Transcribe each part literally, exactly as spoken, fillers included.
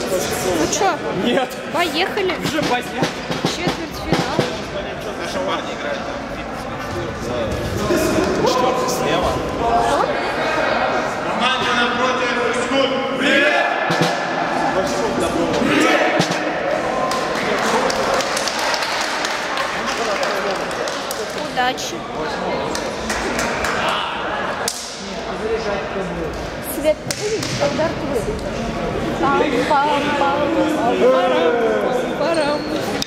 Ну что? Нет. Поехали. Уже поздно. Четвертьфинал. Наши парни играют там. Четвертый слева. Команда напротив, Искут. Привет! Удачи. Свет, ты видишь, когда ты Пам-пам-пам-пам-парам.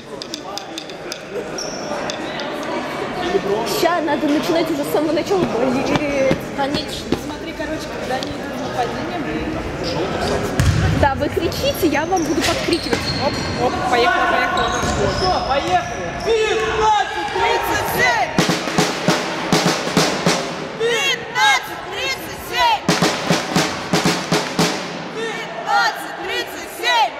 Сейчас надо начинать уже с самого начала. Конечно. Смотри, короче, когда они идут на падение. Да, вы кричите, я вам буду подкрикивать. Оп, оп, поехала, поехала. Что, поехали? пятнадцать тридцать семь! пятнадцать тридцать семь! пятнадцать тридцать семь!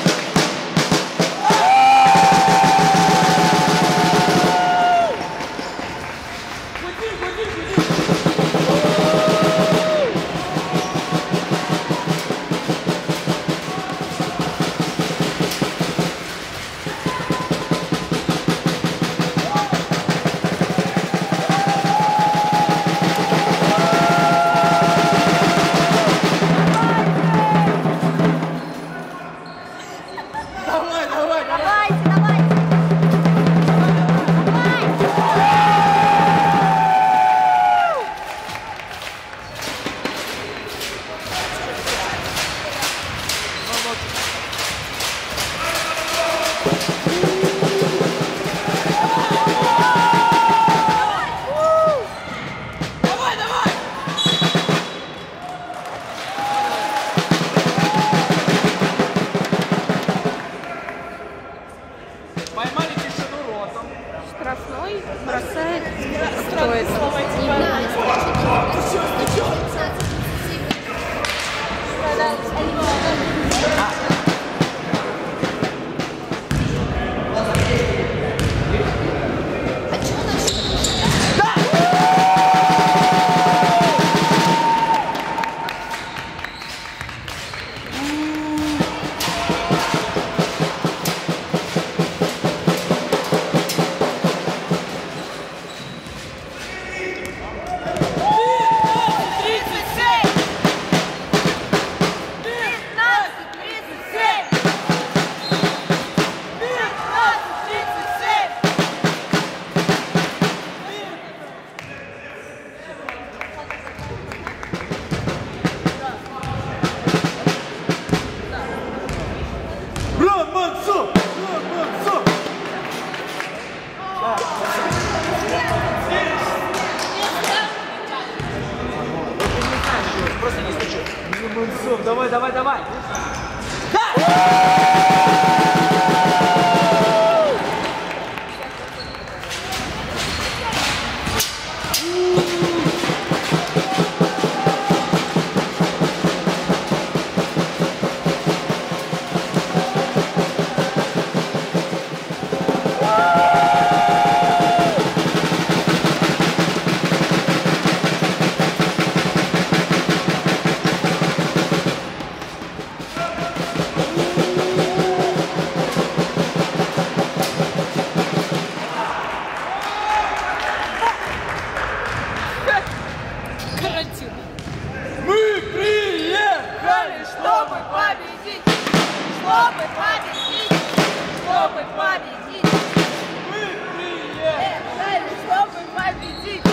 Поймали тишину ротом. Штрафной бросает. Кто это? Не знаю. Давай, давай, давай. Мы приехали, чтобы победить, чтобы победить, чтобы победить. Мы приехали, чтобы победить.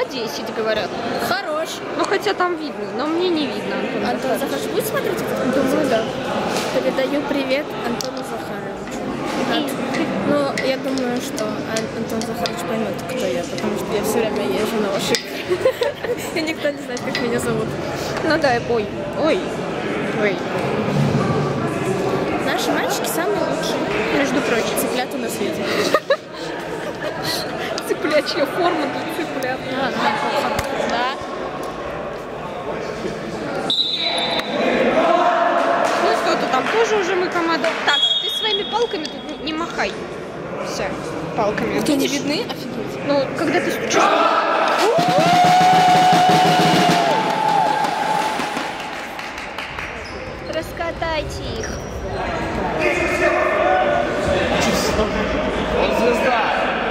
десять, говорят. Хорош. Ну, хотя там видно, но мне не видно. Антон, Антон Захарович будет смотреть? Думаю, да. Передаю привет Антону Захаровичу. От- Ну, я думаю, что Ан- Антон Захарович поймет, кто я, потому что я все время езжу на лошадях. И никто не знает, как меня зовут. Ну да, ой, ой, ой. Наши мальчики самые лучшие. Между прочим, Цыплята на свете. цыплячья форма для цыплят. А, да. Ну что-то там тоже уже мы команда. Так, ты своими палками тут не, не махай. Все, палками. Что, не Видишь? видны? Офигеть. Ну, когда ты стучишь... Раскатайте их. Он звезда.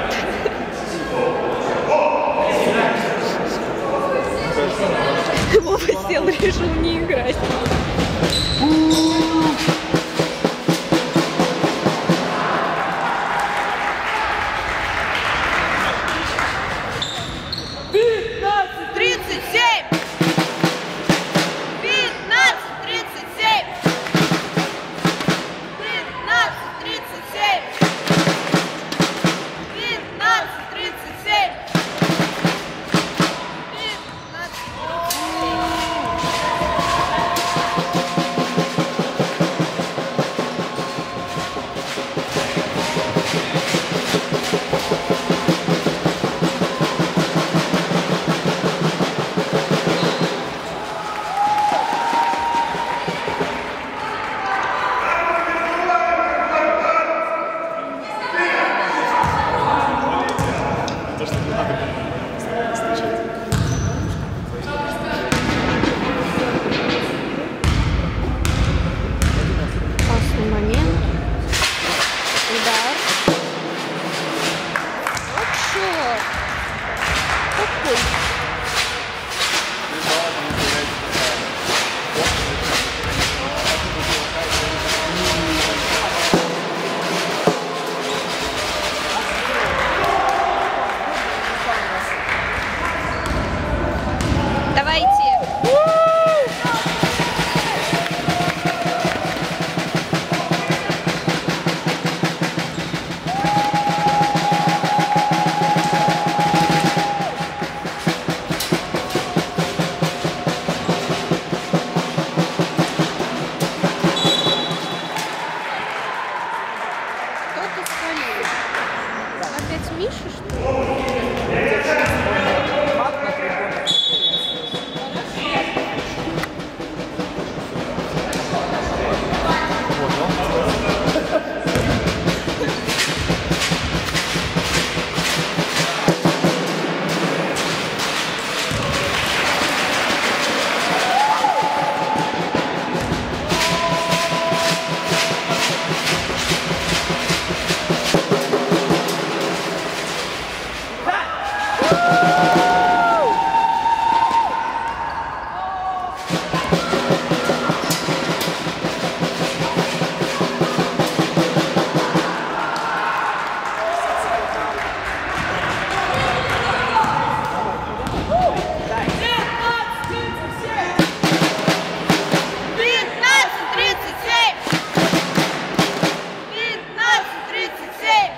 Вова сел, решил не играть. тридцать семь! пятнадцать тридцать семь! пятнадцать тридцать семь! пятнадцать тридцать семь! Опасный момент. Удар. Вот черт. Какой? Давайте. Кто-то свалил. Опять Миша, что ли? пятнадцать тридцать семь! пятнадцать тридцать семь!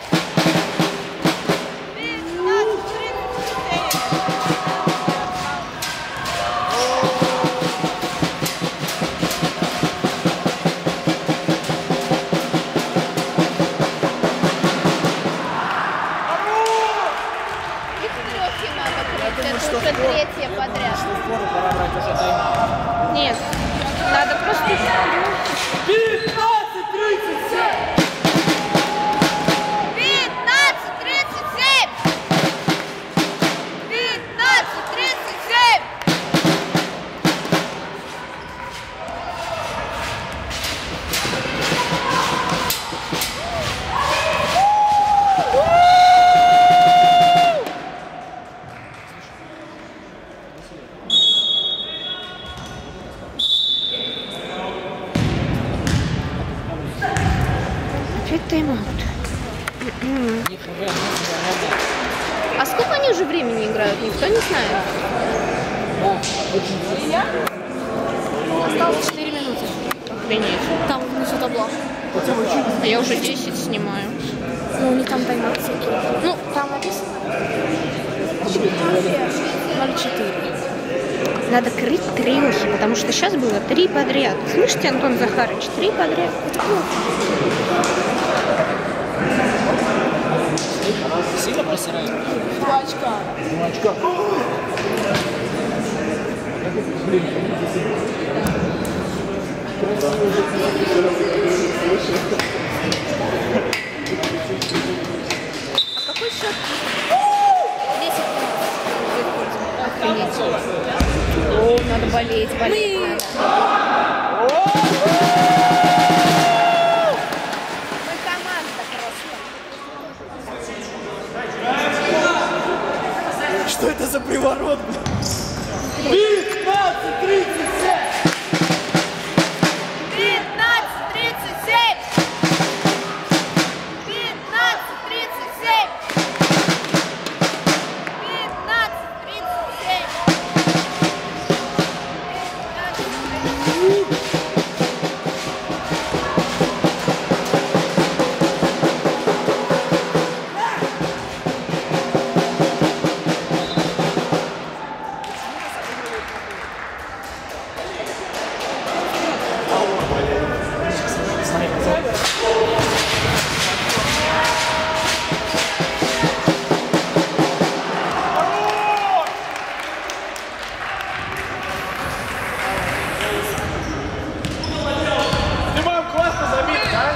пятнадцать тридцать семь! Их трех не надо крыть, это уже третья подряд. Фору пора брать уже тайм. Нет, надо просто... пятнадцать тридцать семь! пятнадцать тридцать семь! пятнадцать тридцать семь! Опять тайм-аут. А сколько они уже времени играют, никто не знает. Осталось четыре минуты. Охренеть. Там внизу табло. А я уже десять снимаю. Ну, у них там таймат всякие. Ну, там написано. ноль четыре. Надо крыть треши, потому что сейчас было три подряд. Слышите, Антон Захарович, три подряд. Сильно просирает? Два очка. Два очка. А какой счет? десять. Охренеть. О, надо болеть, болеть надо. Мы команда просто. Что это за приворот? пятнадцать тридцать семь! пятнадцать тридцать семь! пятнадцать тридцать семь! пятнадцать тридцать семь! Диман, классно забит, да?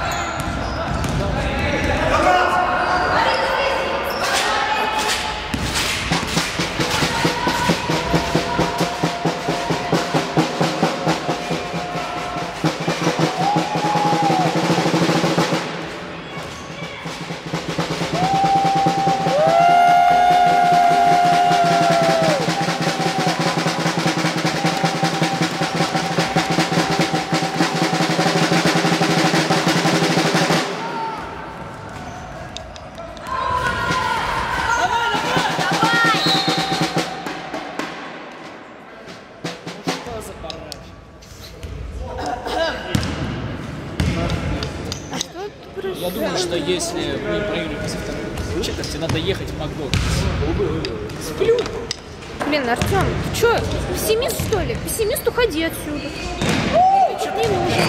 Я думаю, что если мы проигрываем со второй четверти, надо ехать в Макдональдс. Сплю. Блин, Артем, ты что, пессимист что ли? Пессимист, уходи отсюда. Ты не нужен.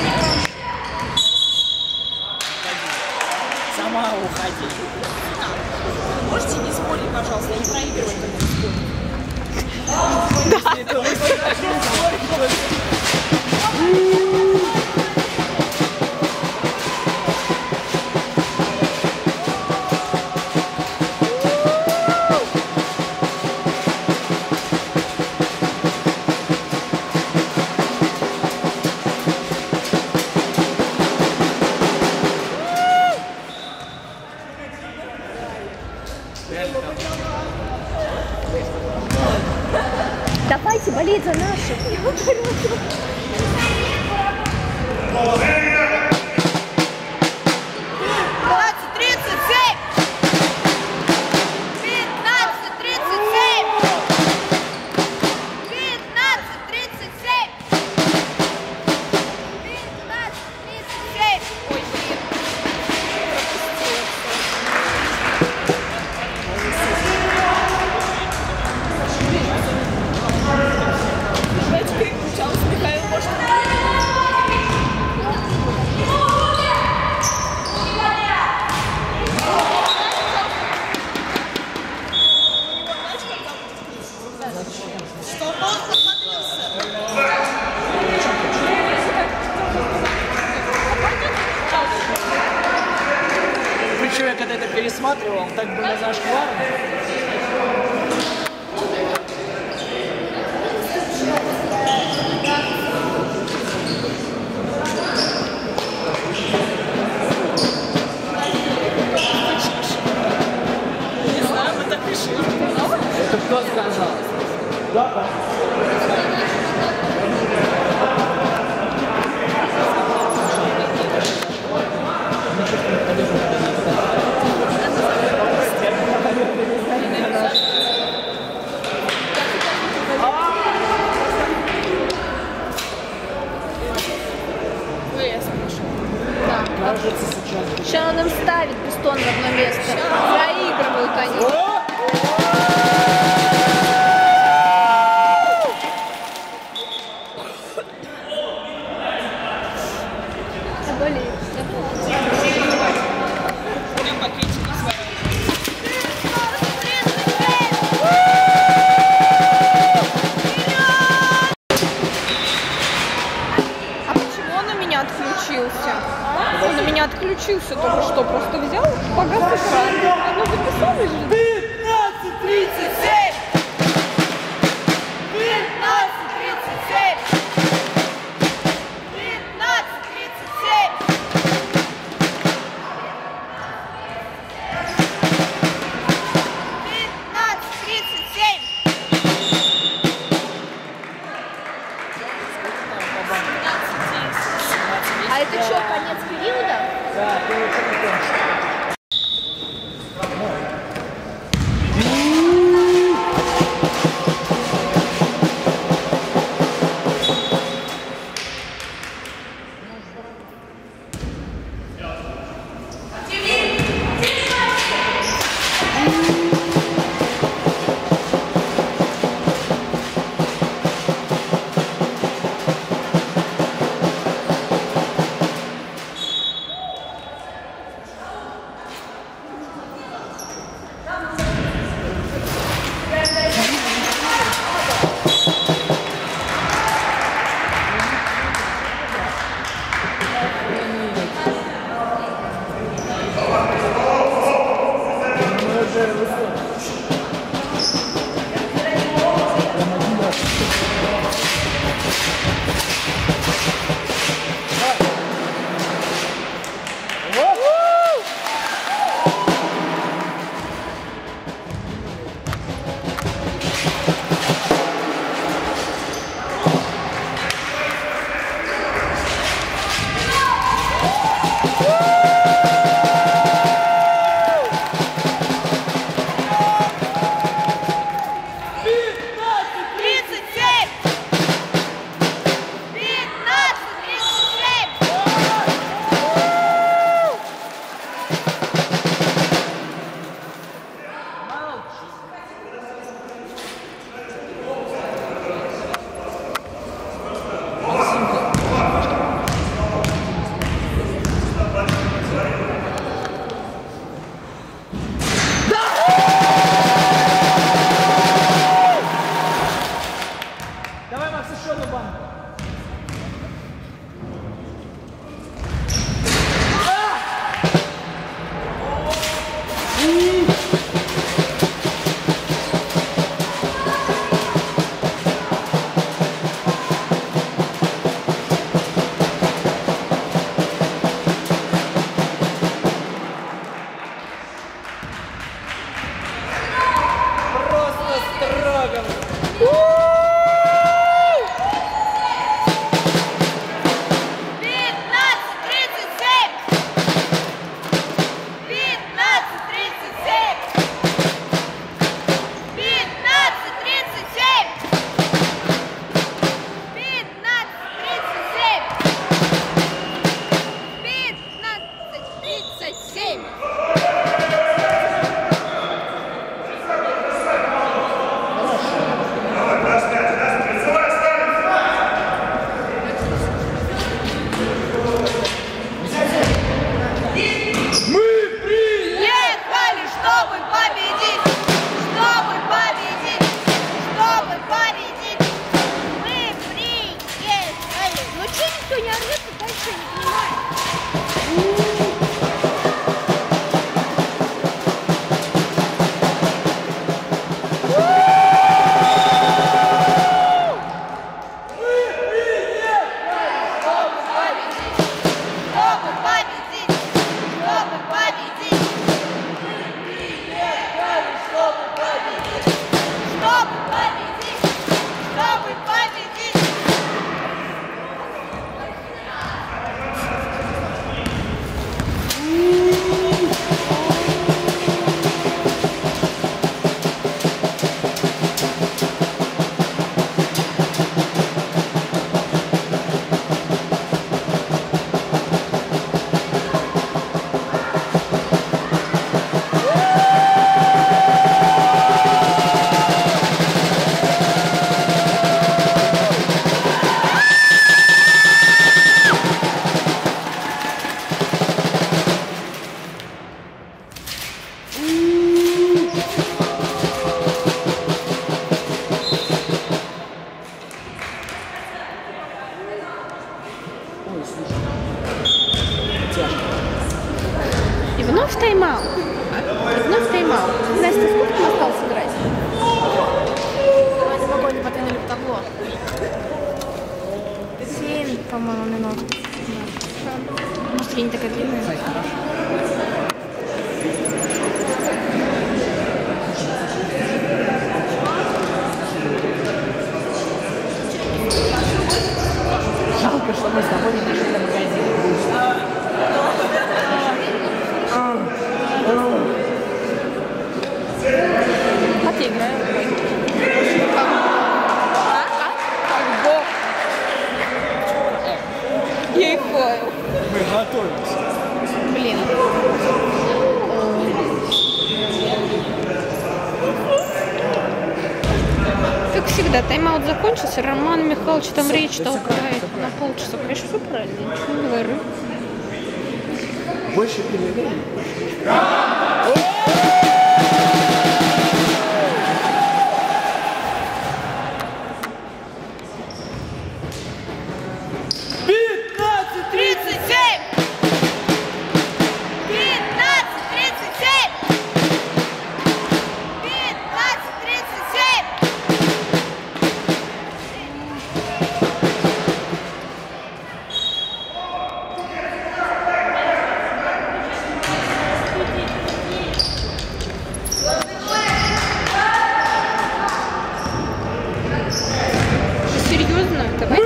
Сама уходи. Можете не спорить, пожалуйста, не проигрывать, когда не спорить. Давайте болеть за наших. пятнадцать тридцать семь! пятнадцать тридцать семь! пятнадцать тридцать семь! пятнадцать тридцать семь! Ой, блин. Давайте переключалась, Михаил, может... Что он посмотрелся? Причем я когда это пересматривал, так было зашкварно. Не знаю, мы так решили. Это кто сказал? Да, все только что просто взял, погас экран. Ну записали же. пятнадцать тридцать семь! пятнадцать тридцать семь! пятнадцать тридцать семь! пятнадцать тридцать семь! А это что, конец периода? Да, ты уже закончил. по-моему, минут. Может, я не такая длинная? Жалко, что мы с тобой не пришли на магазин. А ты играешь? Я и файл. Мы готовимся. Блин. Как всегда, тайм-аут закончился, Роман Михайлович там речь толкает на полчаса. Конечно, все правильно, ничего не говорю. Больше перерыв. Серьезно? Давай.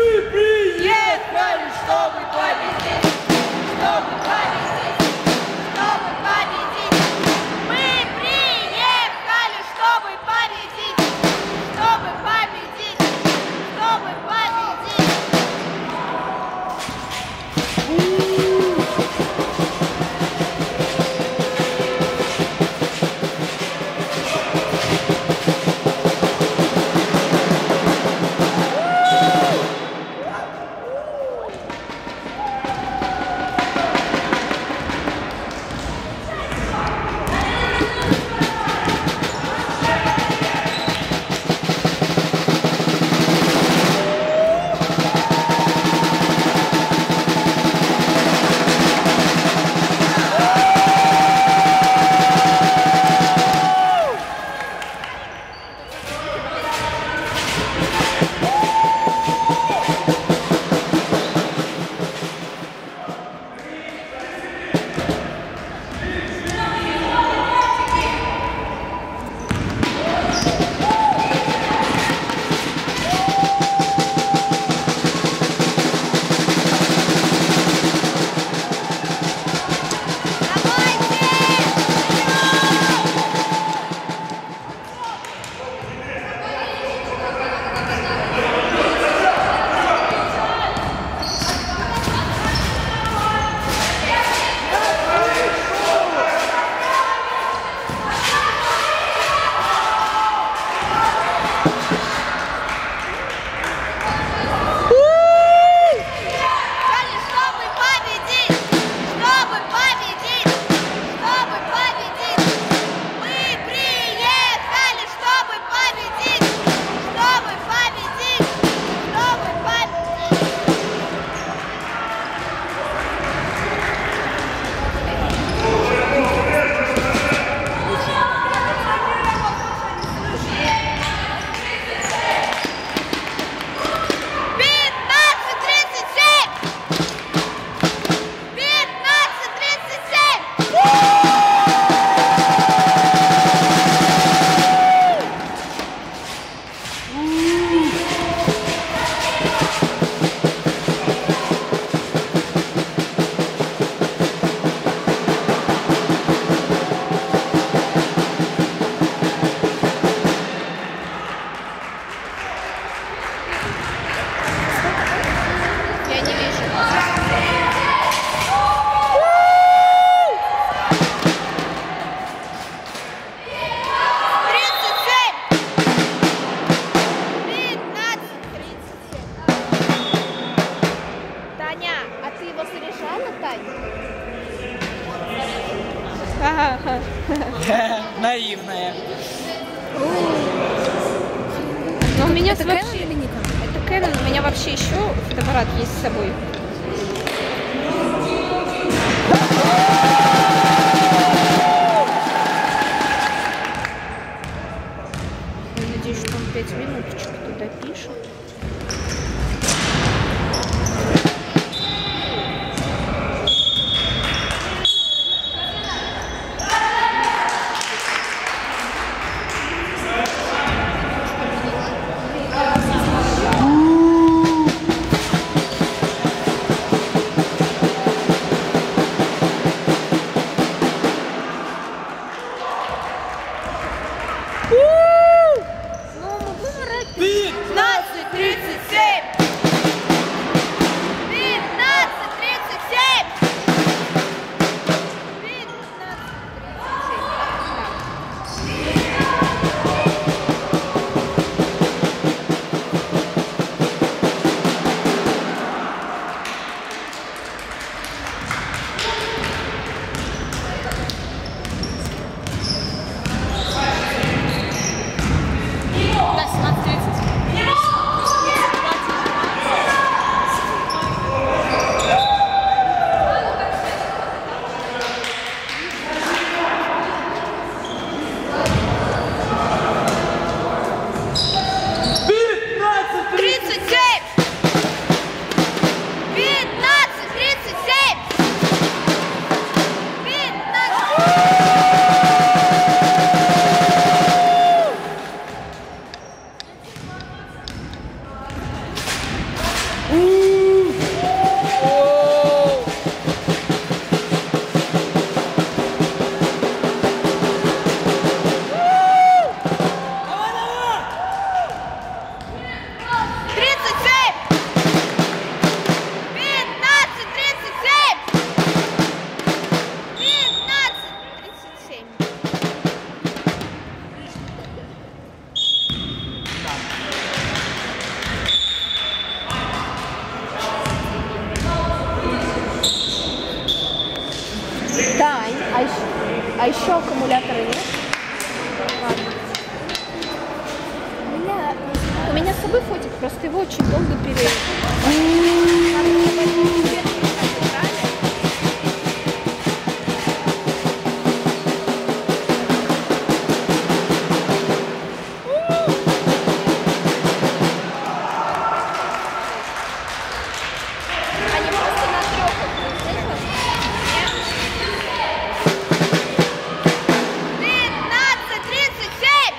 Наивная. Но у меня Это вообще... Кэнон или Никон? Это Кэнон, у меня вообще еще фотоаппарат есть с собой. Я надеюсь, что он пять минуточек туда пишет. Тань, а еще, а еще аккумулятора нет? У меня, у меня с собой фотик, просто его очень долго пере... Они просто на трех. пятнадцать тридцать семь!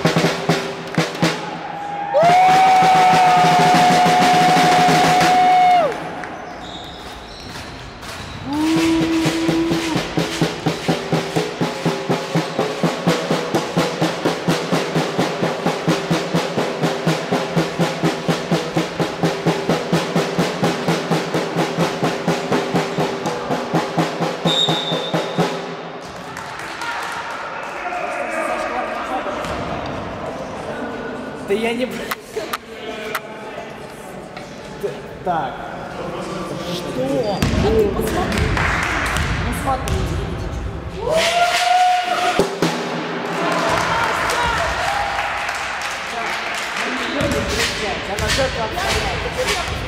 Да я не... Так. Что? А ты посмотри. Ну смотри. Она жертва обстоятельств.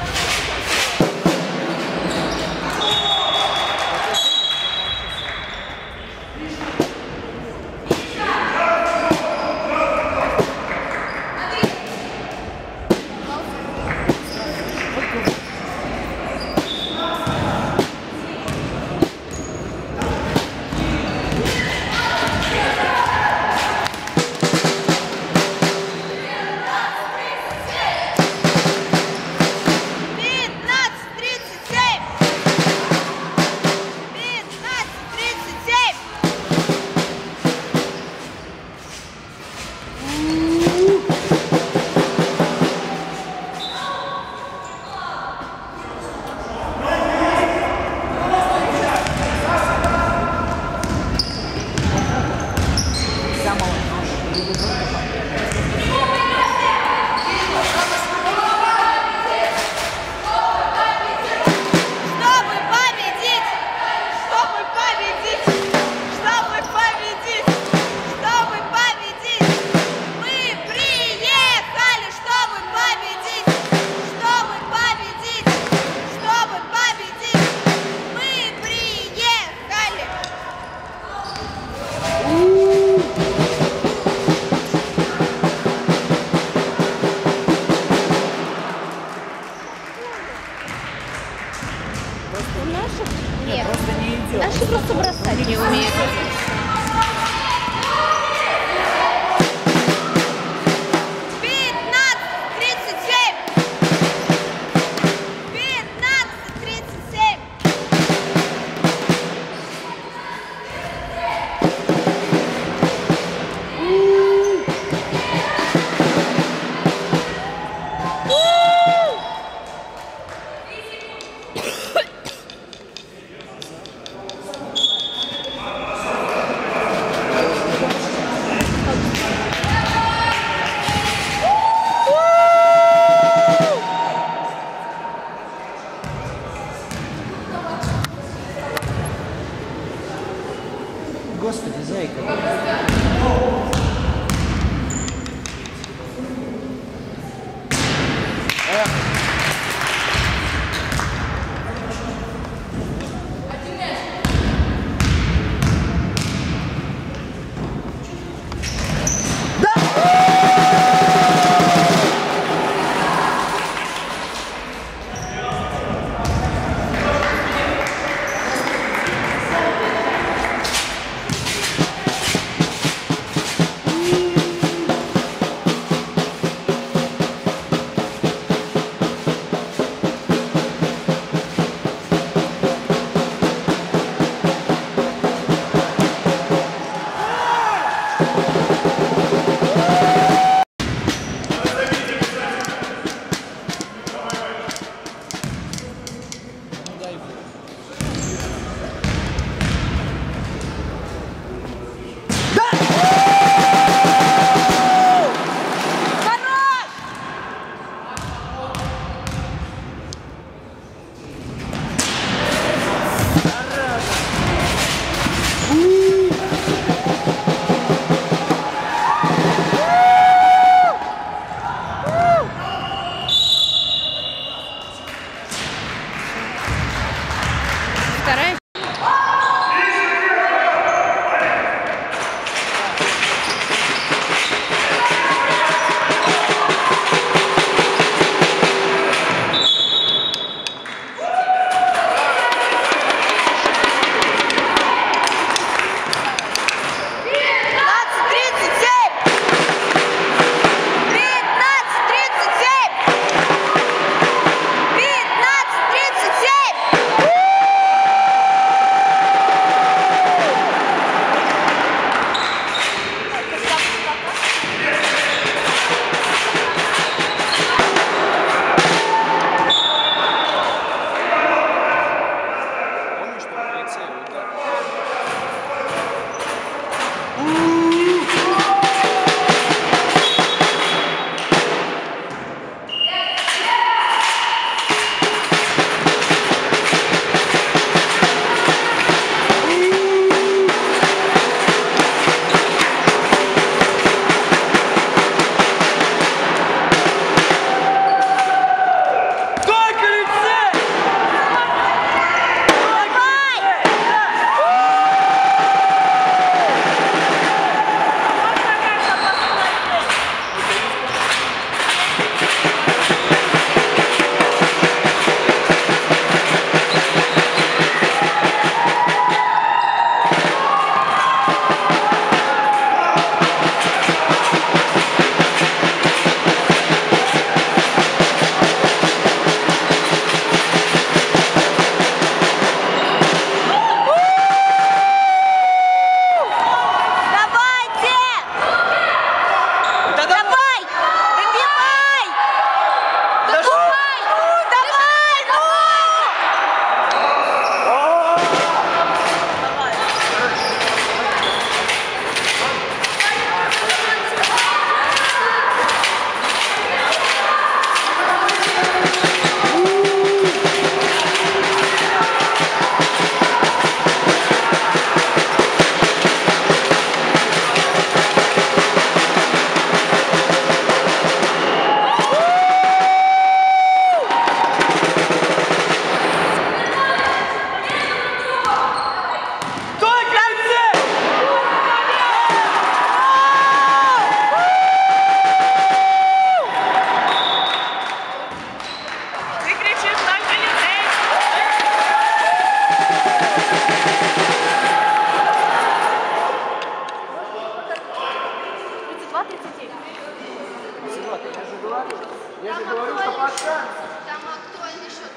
говорю, что под шанс. Там актуальный счет.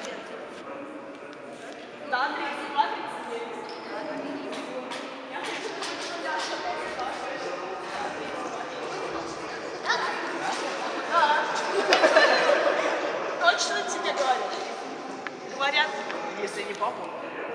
Да, тридцать два, тридцать девять. Точно тебе говорят? Говорят, Если не папа.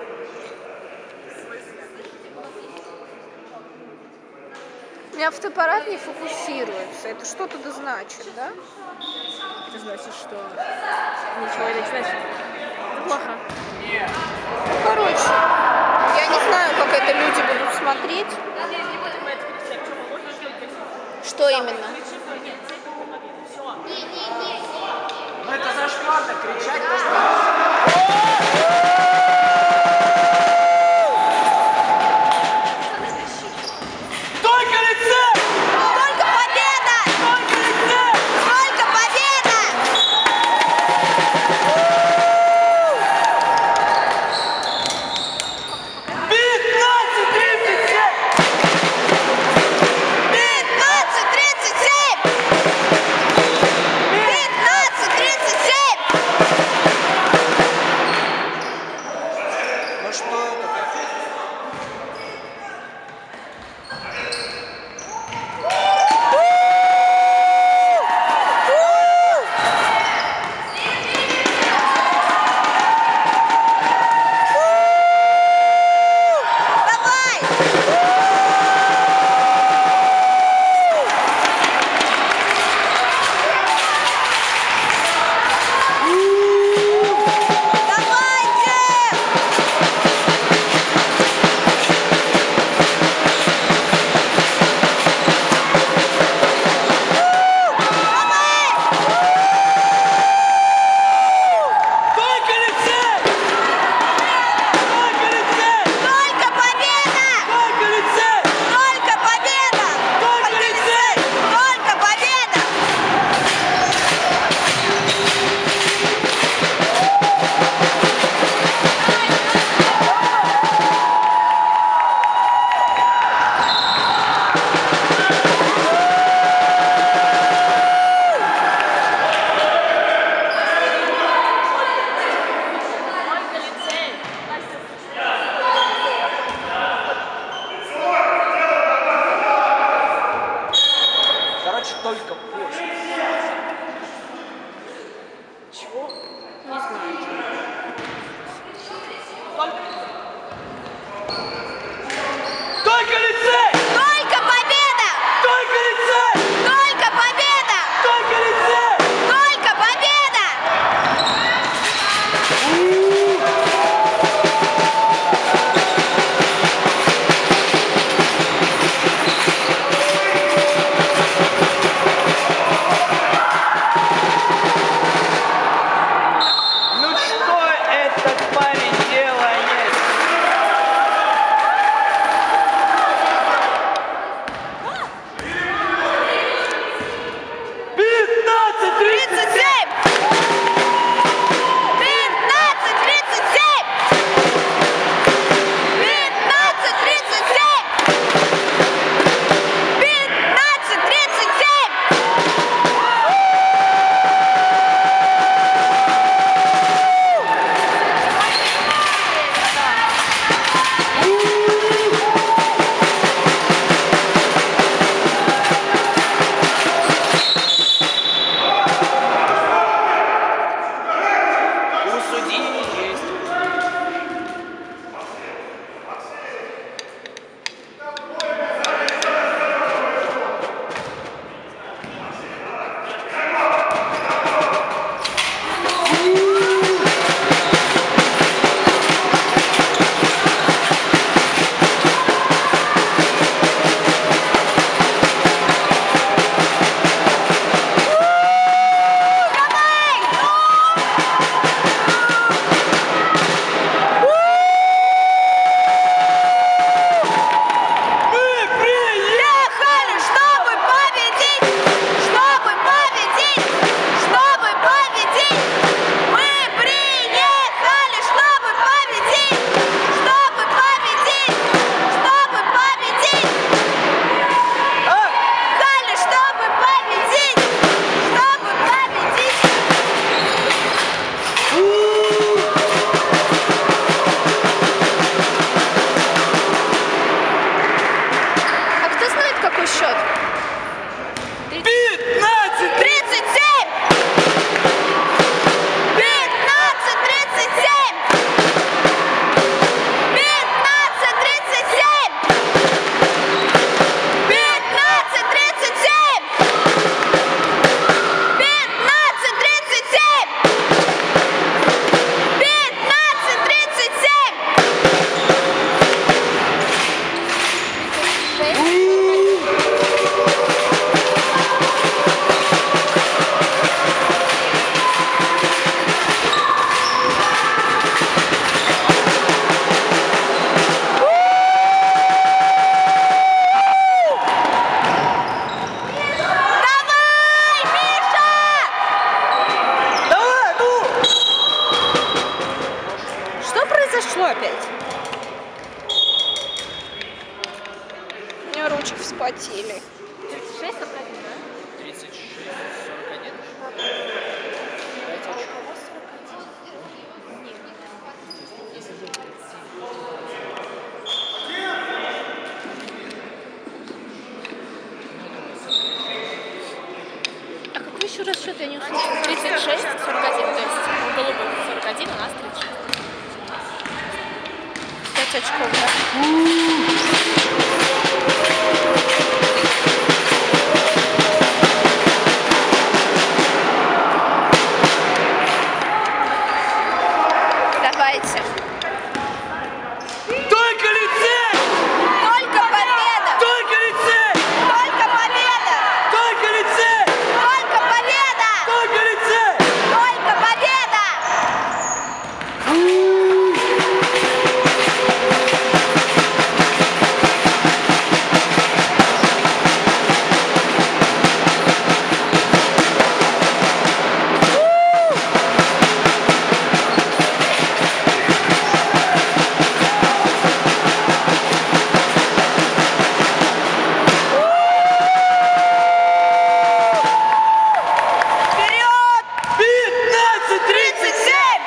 У меня фотоаппарат не фокусируется. Это что тогда значит, да? это значит, что ничего не значит. Это плохо. Ну, короче, я не знаю, как это люди будут смотреть. Не будем мы это кричать, что мы можем сделать? Что именно? Нет, цепь на победу. Все. Ну это зашкварно кричать, то что... Только лице! Только победа! Только лице! Только победа! пятнадцать тридцать семь! пятнадцать тридцать семь! пятнадцать тридцать семь! Ну что это? Давай! Давайте! Только лице! Только лице! Только победа! Только лице! Только победа! Только лице! Только победа! Только лицей. Короче, только пусть. Чего? Не знаю. Только лице! Только победа! Только лице! Только победа! Только лице! Только победа! Ну что этот парень делает? пошло опять. У меня ручки вспотели. тридцать шесть, сорок один, да? тридцать шесть, сорок один. А у кого сорок один? Нет. Если бы тридцать семь. А какой еще раз счет я не услышала? тридцать шесть, сорок один, то есть у голубых сорок один, у нас тридцать шесть. пять очков, да? Давайте. Только лицей! Только победа! Только лицей! Только победа! Только лицей! Только победа! Только лицей! Только победа! Вперед! пятнадцать тридцать семь!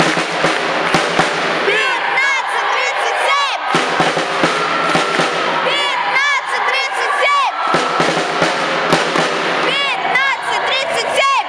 пятнадцать тридцать семь! пятнадцать тридцать семь! пятнадцать тридцать семь!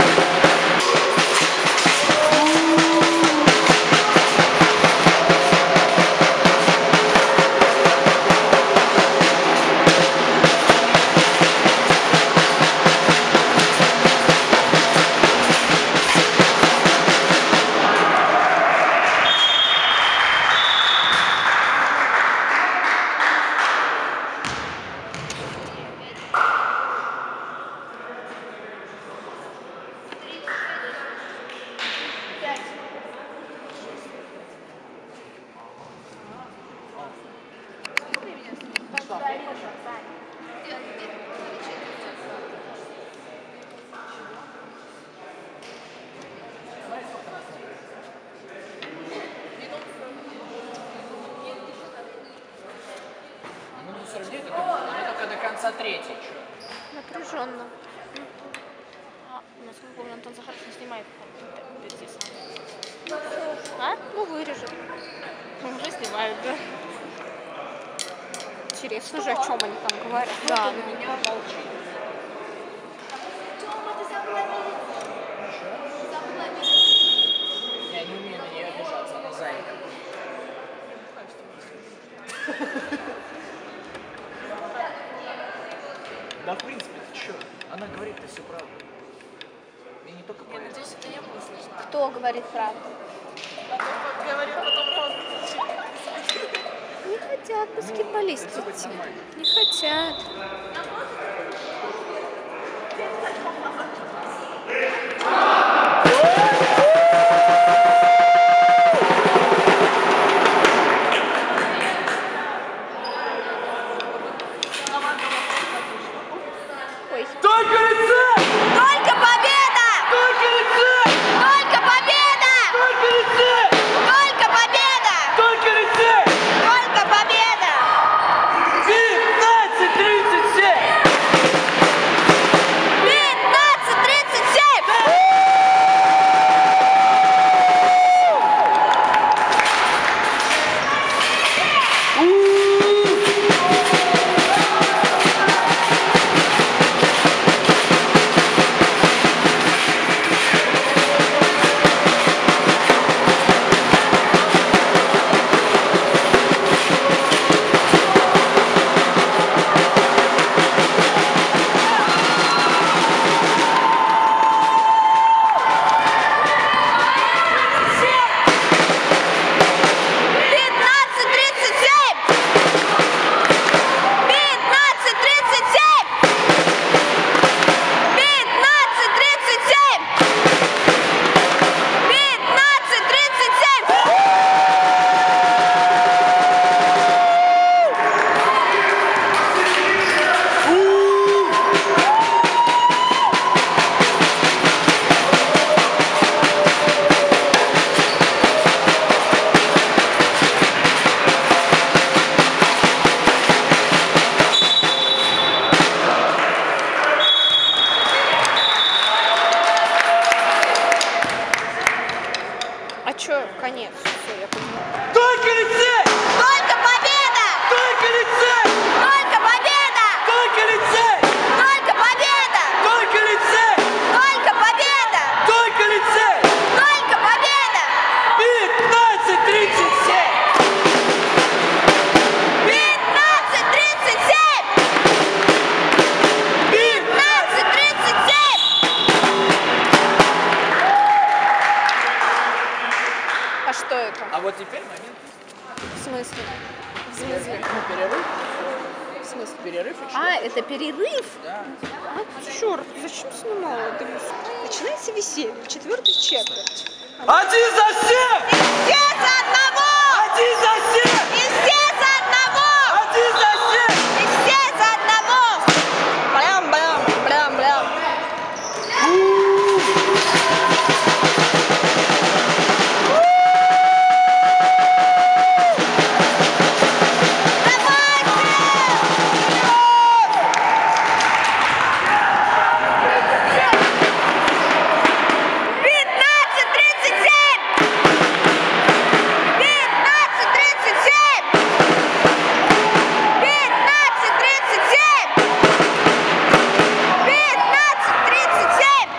Ну, сорок девять, это только до конца третьей. Напряженно. А, насколько помню, Антон Захарович не снимает впереди сам. А? Ну, вырежет. Уже снимают, да? Интересно же, о чем они там говорят. Да. Меня молчит. Я не умею на нее обижаться, она зайка. Да, в принципе, ты чё? Она говорит-то все правду. И не только правду. Надеюсь, это я буду слышать. Кто говорит правду? Говорю, потом просто. Не хотят баскетболисты Всё будет идти. нормально. Не хотят. Ой. Только лицей! Только победа! Только лицей! Только победа! Только лицей! Только победа! Только лицей! Только победа! пятнадцать тридцать семь! пятнадцать что, конец. Все, я поняла. Только лицей! Только победа! Только лицей! Только победа! Только лицей! Только победа! Только лицей! Только победа! Только лицей! Только победа! пятнадцать тридцать семь! пятнадцать тридцать семь! пятнадцать тридцать семь! А что это? А вот теперь момент. В смысле? В смысле? Ну, перерыв. В смысле, перерыв еще? А, это перерыв? Да. А, черт, зачем снимала? Да, начинается веселье. Четвертый четверть. Один за всех! Все за одного! Один за всех! И все за одного! Один за всех! И все за одного! Блям, блям, блям, блям. пятнадцать тридцать семь! пятнадцать тридцать семь! пятнадцать тридцать семь! пятнадцать тридцать семь!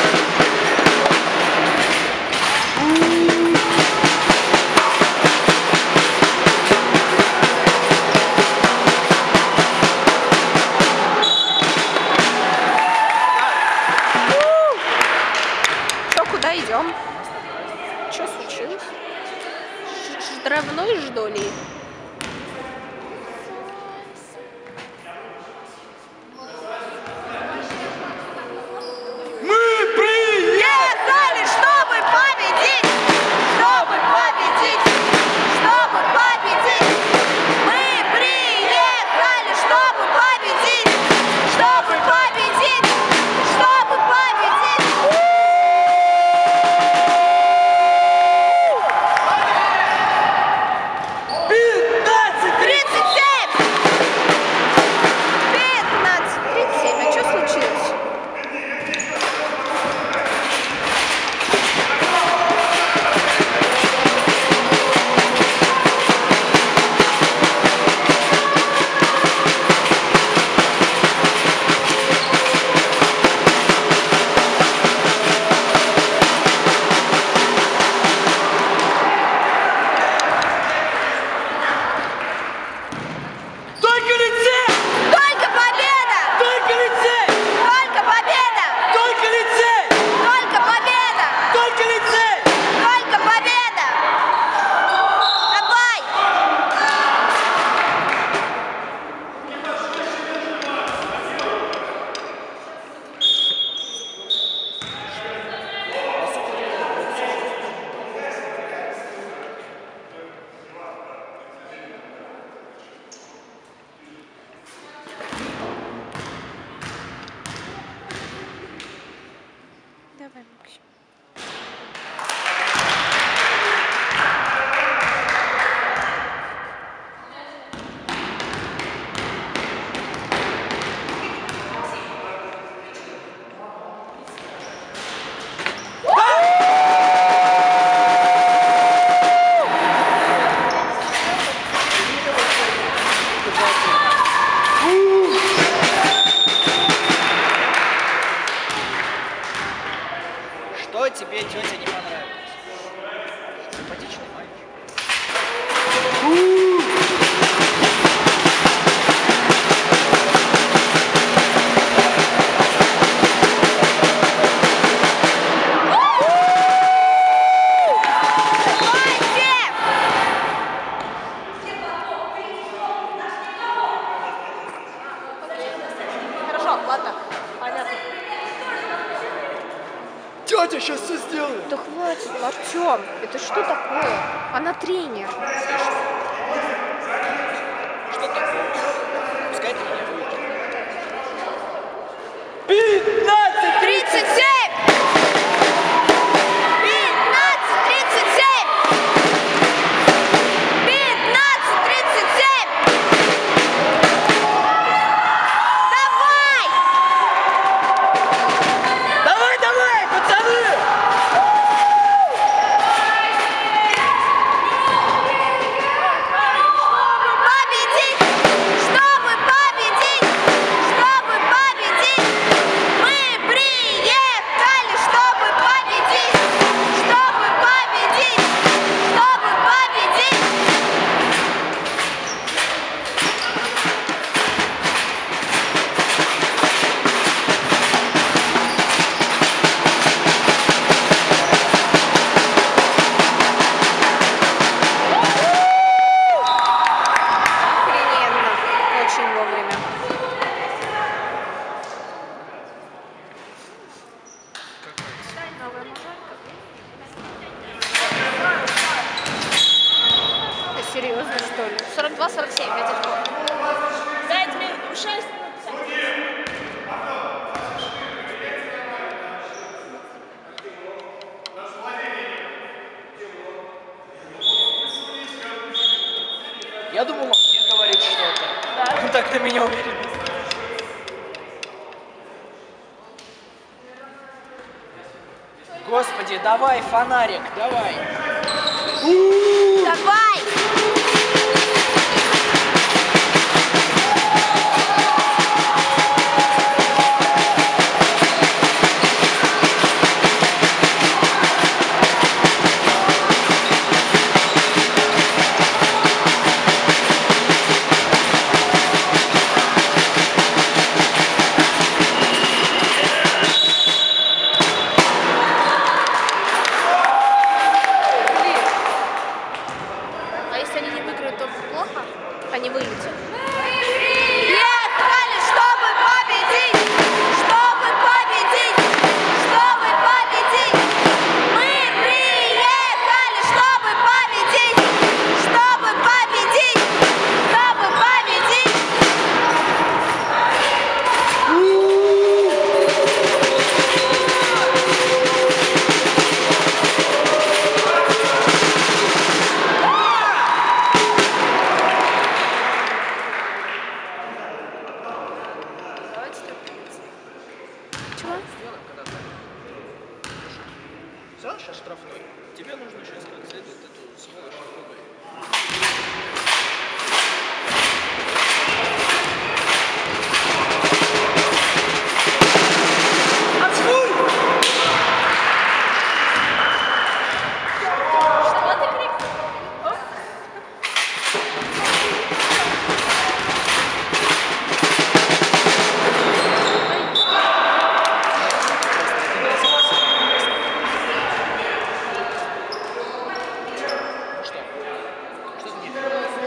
Что, куда идем? Что случилось? Штрафной ждали? Мы приехали! Ехали, чтобы победить! Чтобы победить! Чтобы победить! Мы приехали, чтобы победить! Чтобы победить! Чтобы победить! пятнадцать тридцать семь! пятнадцать тридцать семь. А что случилось? Только лицей! Только победа! Только лицей! Только победа! Только лицей! Только победа! Только лицей! Только победа! Давай! Давай, Максим. Что тебе, тетя, не понравилось? Симпатичный мальчик. Хорошо, ладно. Понятно. Тетя сейчас все сделает! Да хватит, Артем, это что такое? Она тренер. Что такое? Пускай тренер выкинет. пятнадцать тридцать семь! пятнадцать тридцать семь! пятнадцать тридцать семь! Давай! Давай, давай, пацаны! сорок два сорок семь, пять очков. пять минут, шесть минут. Я думал, он мне говорит что-то. Да. Он так на меня уверен. Господи, давай, фонарик, давай. Давай! А если они не выиграют, то плохо? Они вылетят. Приехали, чтобы победить! Чтобы победить! Чтобы победить! Мы приехали, чтобы победить! Чтобы победить! Чтобы победить! Чего? Взял сейчас штрафной. Тебе нужно сейчас как следует эту сволочь попугать. Что ты крикнул? Что? Что ты не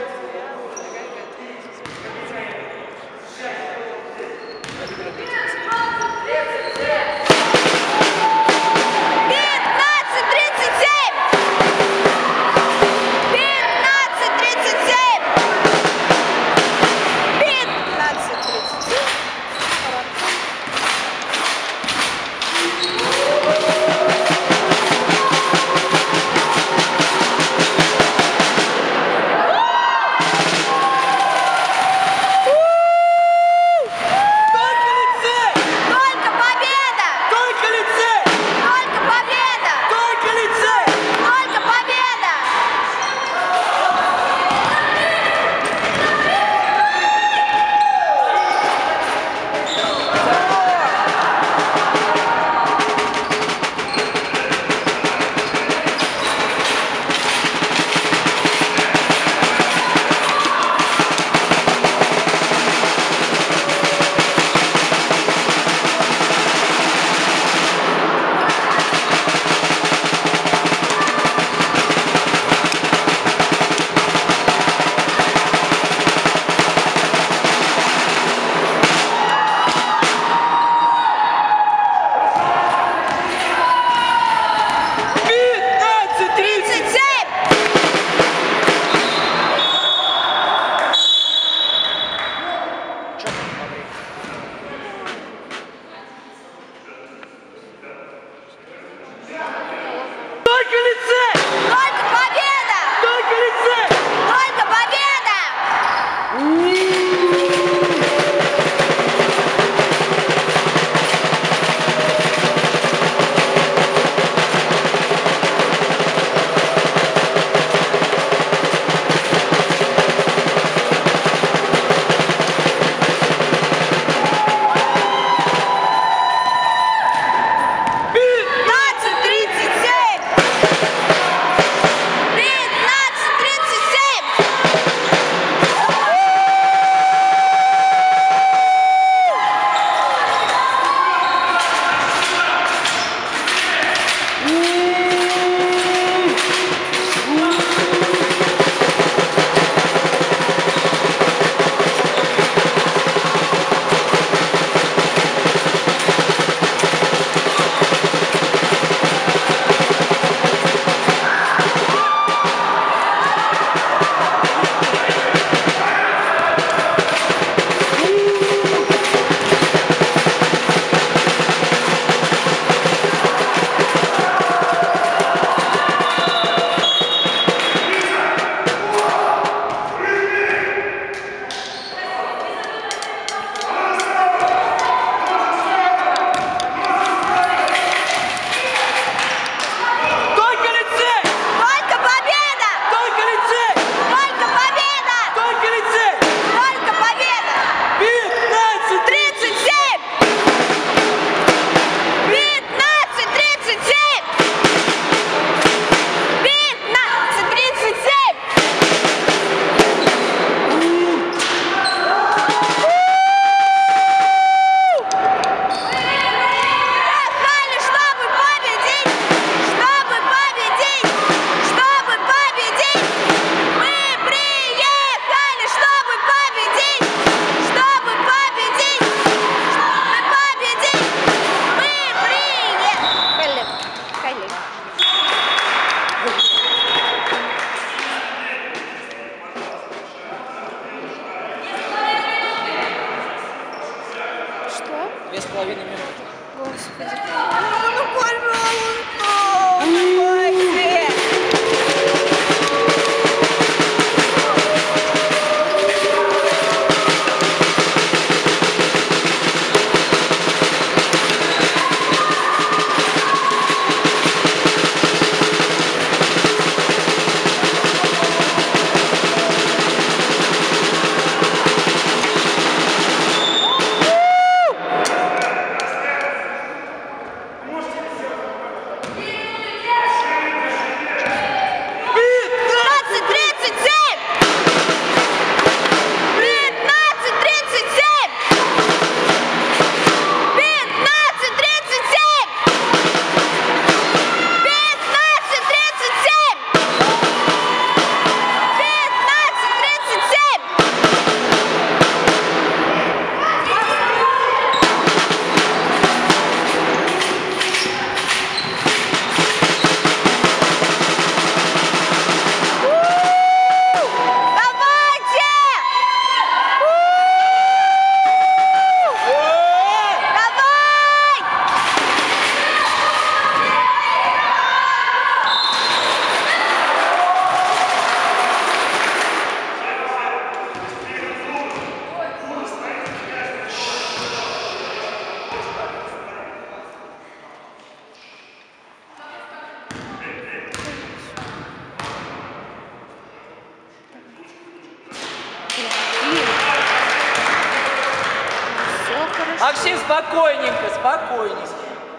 Максим, спокойненько, спокойненько.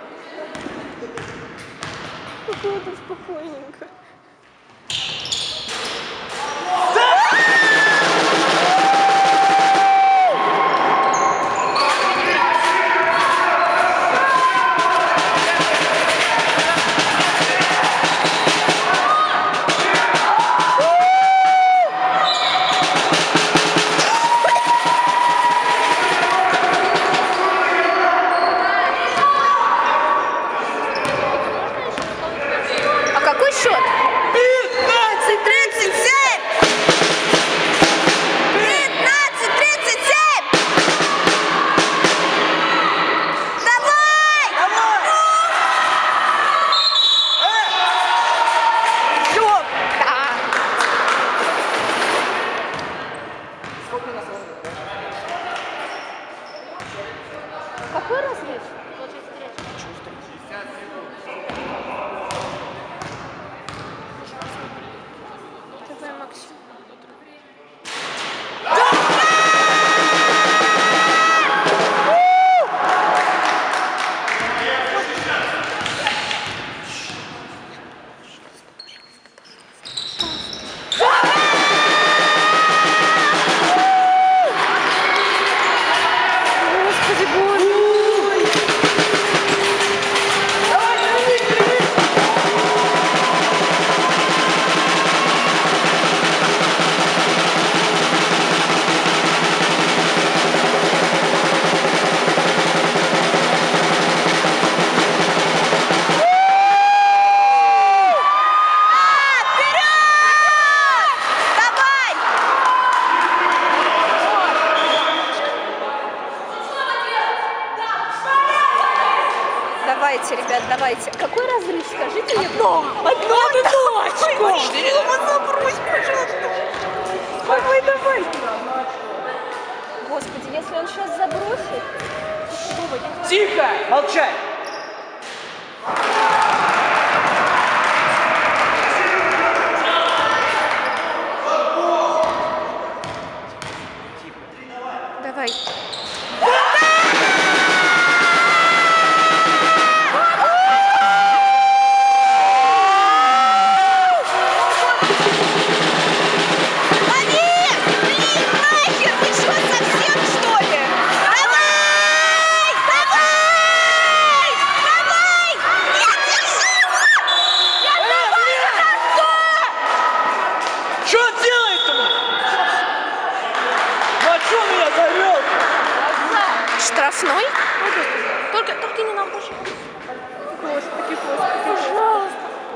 Какое-то спокойненько. А какой счет? пятнадцать тридцать семь! пятнадцать тридцать семь! Давай! Давай! Все! Да. Какой разрыв? Давай, Максим. Господи, боже мой! Давай! Давайте, ребят, давайте. Какой разрыв, скажите мне? Одно! Одно, одно очко! Забрось, пожалуйста! Давай, давай! Господи, если он сейчас забросит... Тихо! Молчать! Давай. Что он делает-то? Ну а что меня завел? Штрафной? Только, только не нам, пожалуйста. Господи, господи, пожалуйста.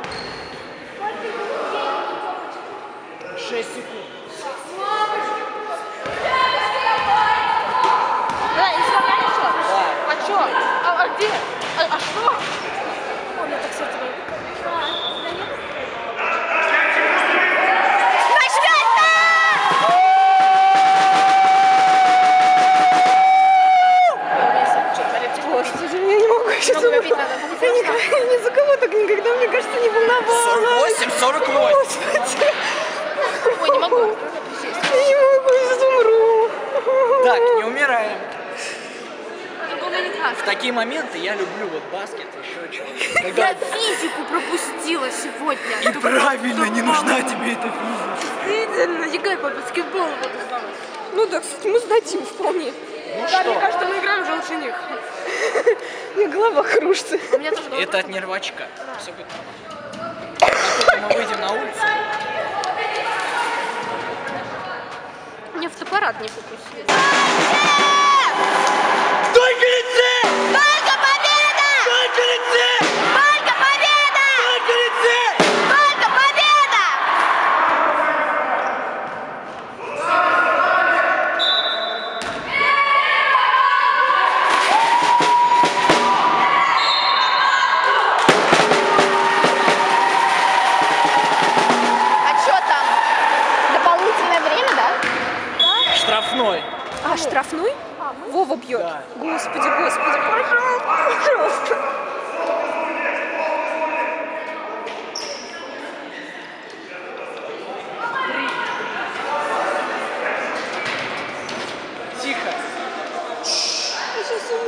Шесть секунд. Да, и исправляй еще. Да. А что? А, а где? А, а что? Ой, я так сердце болит. Господи, я не могу сейчас умру. Я никогда, ни за кого так никогда, мне кажется, не волновалась. сорок восемь, сорок восемь. Ой, не могу. Я не могу, сейчас умру. Так, не умираем. Это было не так. В такие моменты я люблю вот баскет, еще что-то. Я Когда... физику пропустила сегодня. И правильно, не нужна тебе эта физика. Действительно, играй по баскетболу буду сдавать. Ну да, кстати, мы сдадим вполне. Ну Да, мне что, кажется, мы играем уже лучше них. Мне голова кружится. У меня тоже голова это от нервачка. Все будет нормально. Как только мы выйдем на улицу, Мне фотоаппарат не фокусирует. только лице! Только победа! Только лице! Только победа! Только лице! Только победа! А что там? Дополнительное время, да? Штрафной. А, штрафной? Вова бьет. Да. Господи, господи, пожалуйста, пожалуйста. Тихо. Я сейчас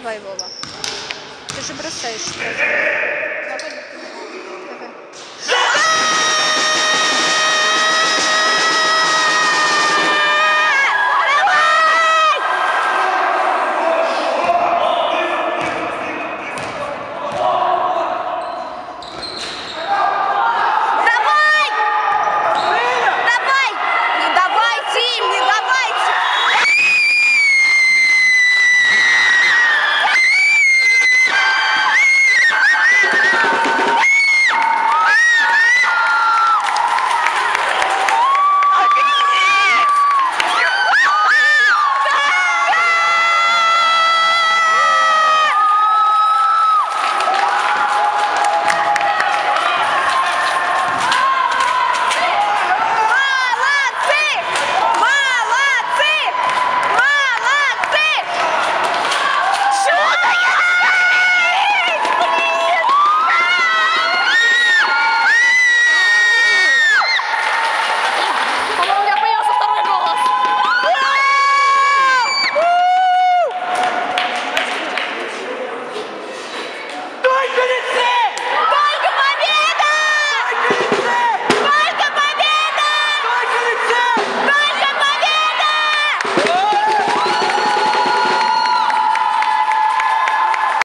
Давай, Вова. Ты же бросаешь.